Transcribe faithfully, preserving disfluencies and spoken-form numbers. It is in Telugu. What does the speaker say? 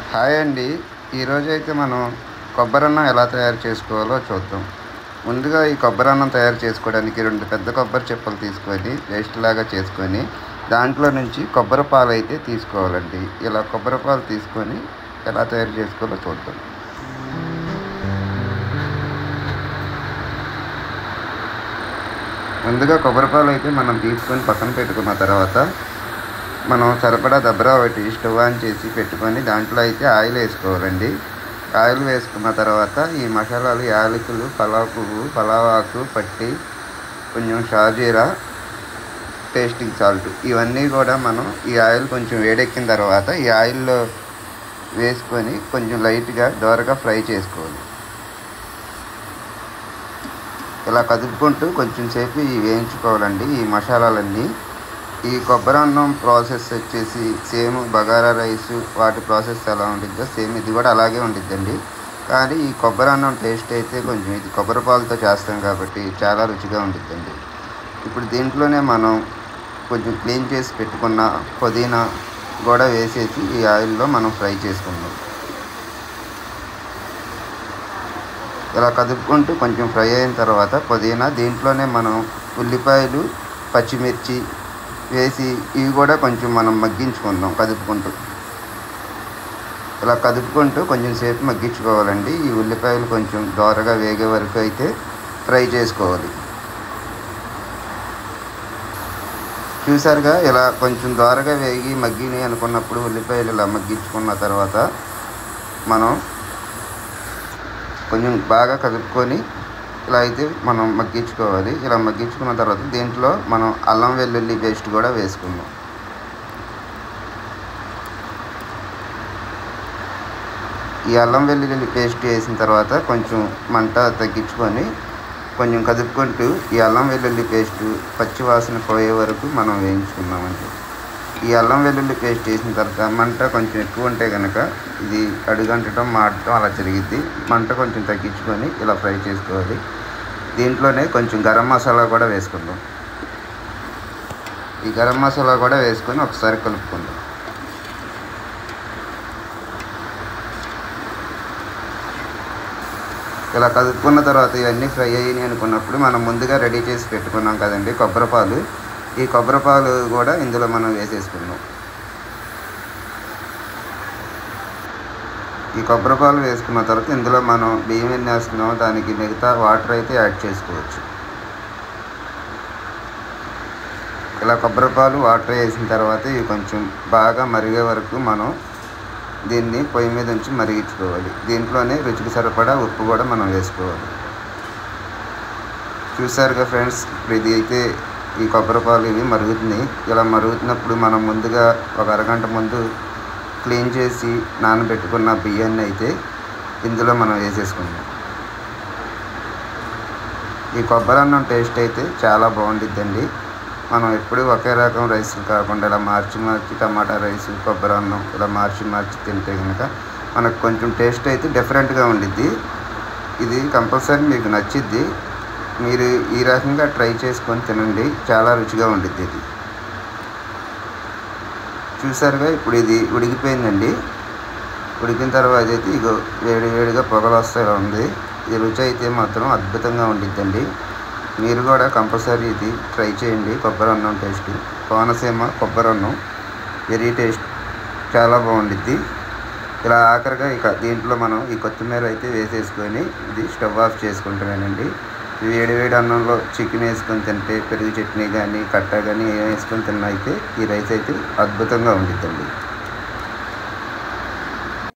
హాయ్ అండి. ఈరోజైతే మనం కొబ్బరన్నం ఎలా తయారు చేసుకోవాలో చూద్దాం. ముందుగా ఈ కొబ్బరన్నం తయారు చేసుకోవడానికి రెండు పెద్ద కొబ్బరి చిప్పలు తీసుకొని పేస్ట్ లాగా చేసుకొని దాంట్లో నుంచి కొబ్బరి పాలు అయితే తీసుకోవాలండి. ఇలా కొబ్బరి పాలు తీసుకొని ఎలా తయారు చేసుకోవాలో చూద్దాం. ముందుగా కొబ్బరి పాలు అయితే మనం తీసుకొని పక్కన పెట్టుకున్న తర్వాత మనం సరిపడా దబ్బరా ఒకటి స్టవ్ ఆన్ చేసి పెట్టుకొని దాంట్లో అయితే ఆయిల్ వేసుకోవాలండి. ఆయిల్ వేసుకున్న తర్వాత ఈ మసాలాలు యాలకులు, పలావ్ పువ్వు, పలావ్ ఆకు, పట్టి, కొంచెం షాజీరా, టేస్టింగ్ సాల్ట్ ఇవన్నీ కూడా మనం ఈ ఆయిల్ కొంచెం వేడెక్కిన తర్వాత ఈ ఆయిల్లో వేసుకొని కొంచెం లైట్గా దోరగా ఫ్రై చేసుకోవాలి. ఇలా కదుపుకుంటూ కొంచెం సేపు ఇవి వేయించుకోవాలండి ఈ మసాలాలన్నీ. ఈ కొబ్బరి అన్నం ప్రాసెస్ వచ్చేసి సేమ్ బగారా రైస్ వాటి ప్రాసెస్ ఎలా ఉంటుందో సేమ్ ఇది కూడా అలాగే ఉంటుందండి. కానీ ఈ కొబ్బరి అన్నం టేస్ట్ అయితే కొంచెం ఇది కొబ్బరి పాలతో చేస్తాం కాబట్టి చాలా రుచిగా ఉంటుందండి. ఇప్పుడు దీంట్లోనే మనం కొంచెం క్లీన్ చేసి పెట్టుకున్న పుదీనా కూడా వేసేసి ఈ ఆయిల్లో మనం ఫ్రై చేసుకుందాం. ఇలా కదుపుకుంటూ కొంచెం ఫ్రై అయిన తర్వాత పుదీనా దీంట్లోనే మనం ఉల్లిపాయలు, పచ్చిమిర్చి వేసి ఇవి కూడా కొంచెం మనం మగ్గించుకుందాం కదుపుకుంటూ. ఇలా కదుపుకుంటూ కొంచెం సేపు మగ్గించుకోవాలండి. ఈ ఉల్లిపాయలు కొంచెం దోరగా వేగే వరకు అయితే ఫ్రై చేసుకోవాలి. చూసారుగా ఇలా కొంచెం దోరగా వేగి మగ్గినాయి అనుకున్నప్పుడు ఉల్లిపాయలు ఇలా మగ్గించుకున్న తర్వాత మనం కొంచెం బాగా కలుపుకొని ఇలా అయితే మనం మగ్గించుకోవాలి. ఇలా మగ్గించుకున్న తర్వాత దీంట్లో మనం అల్లం వెల్లుల్లి పేస్ట్ కూడా వేసుకుందాం. ఈ అల్లం వెల్లుల్లి పేస్ట్ వేసిన తర్వాత కొంచెం మంట తగ్గించుకొని కొంచెం కదుపుకుంటూ ఈ అల్లం వెల్లుల్లి పేస్ట్ పచ్చి వాసన పోయే వరకు మనం వేయించుకుందామండి. ఈ అల్లం వెల్లుల్లి పేస్ట్ వేసిన తర్వాత మంట కొంచెం ఎక్కువ ఉంటే కనుక ఇది అడుగంటడం మాడటం అలా జరిగిద్ది. మంట కొంచెం తగ్గించుకొని ఇలా ఫ్రై చేసుకోవాలి. దీంట్లోనే కొంచెం గరం మసాలా కూడా వేసుకుందాం. ఈ గరం మసాలా కూడా వేసుకొని ఒకసారి కలుపుకుందాం. ఇలా కలుపుకున్న తర్వాత ఇవన్నీ ఫ్రై అయ్యాయి అనుకున్నప్పుడు మనం ముందుగా రెడీ చేసి పెట్టుకున్నాం కదండి కొబ్బరి పాలు. ఈ కొబ్బరి పాలు కూడా ఇందులో మనం వేసేసుకుందాం. ఈ కొబ్బరి పాలు వేసుకున్న తర్వాత ఇందులో మనం బియ్యం ఎన్ని వేస్తున్నామో దానికి మిగతా వాటర్ అయితే యాడ్ చేసుకోవచ్చు. ఇలా కొబ్బరి పాలు వాటర్ వేసిన తర్వాత ఇవి కొంచెం బాగా మరిగే వరకు మనం దీన్ని పొయ్యి మీద ఉంచి మరిగించుకోవాలి. దీంట్లోనే రుచికి సరిపడా ఉప్పు కూడా మనం వేసుకోవాలి. చూసారుగా ఫ్రెండ్స్, ఇప్పుడు ఇది అయితే ఈ కొబ్బరి పాలు ఇవి మరుగుతున్నాయి. ఇలా మరుగుతున్నప్పుడు మనం ముందుగా ఒక అరగంట ముందు క్లీన్ చేసి నానబెట్టుకున్న బియ్యాన్ని అయితే ఇందులో మనం వేసేసుకుందాం. ఈ కొబ్బరి అన్నం టేస్ట్ అయితే చాలా బాగుంటుందండి. మనం ఎప్పుడు ఒకే రకం రైస్ కాకుండా ఇలా మార్చి మార్చి టమాటా రైస్, కొబ్బరి అన్నం ఇలా మార్చి మార్చి తింటే కనుక మనకు కొంచెం టేస్ట్ అయితే డిఫరెంట్గా ఉండిద్ది. ఇది కంపల్సరీ మీకు నచ్చిద్ది. మీరు ఈ రకంగా ట్రై చేసుకొని తినండి, చాలా రుచిగా ఉండిద్ది ఇది. చూసారుగా ఇప్పుడు ఇది ఉడికిపోయిందండి. ఉడికిన తర్వాత అయితే ఇగో వేడి వేడిగా పొగలు వస్తూ ఉంది. ఈ రుచి అయితే మాత్రం అద్భుతంగా ఉండిద్దండి. మీరు కూడా కంపల్సరీ ఇది ట్రై చేయండి. కొబ్బరి అన్నం టేస్ట్ కోనసీమ కొబ్బరి అన్నం వెరీ టేస్ట్ చాలా బాగుండిద్ది. ఇలా ఆఖరిగా ఇక దీంట్లో మనం ఈ కొత్తిమీర అయితే వేసేసుకొని ఇది స్టవ్ ఆఫ్ చేసుకుంటామేనండి. వేడి వేడి అన్నంలో చికెన్ వేసుకొని తింటే పెరుగు చట్నీ కానీ కట్ట కానీ ఏం వేసుకొని తిన్నా అయితే ఈ రైస్ అయితే అద్భుతంగా ఉండిద్దండి.